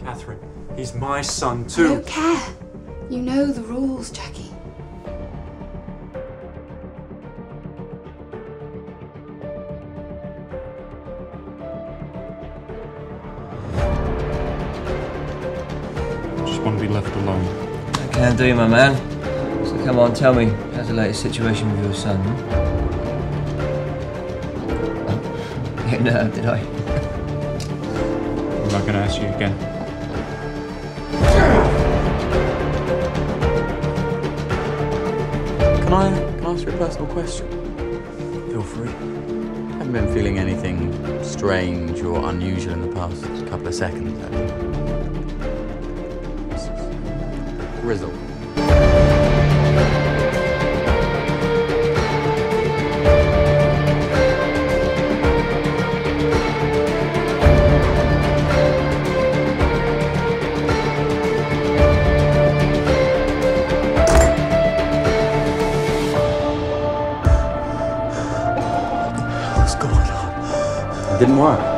Catherine, he's my son I too. don't care. You know the rules, Jackie. I just want to be left alone. I can do, my man. So come on, tell me, how's the latest situation with your son? Oh, hit a nerve, did I? I'm not going to ask you again. Can I ask you a personal question? Feel free. Haven't been feeling anything strange or unusual in the past couple of seconds, have you? Grizzle. What's going on? It didn't work.